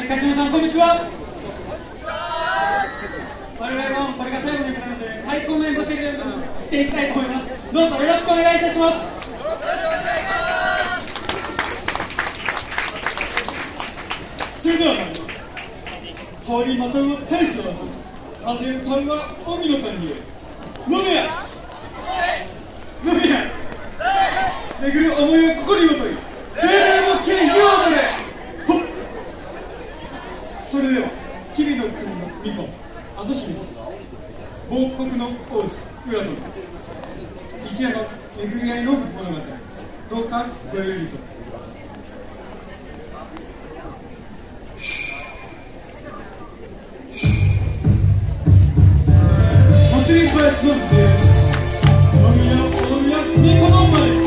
会長さん、こんにちは。我々もこれが最後に行いますので、最高の演舞していきたいと思います。どうぞよろしくお願いいたします。それでは参ります。羽織まとうは大使の技、風歌うは荻野さんに飲めや飲めや巡る思いをここにもとい、芸能の権威を踊れ。ほっ。それでは吉備の国の巫女朝姫と亡国の王子浦殿、一夜の巡り合いの物語、どうかごゆるりと。祭り林の出会い、飲みや踊りや巫女の前。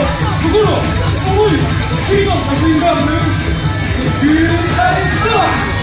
心、思い、君の作品が生まれる。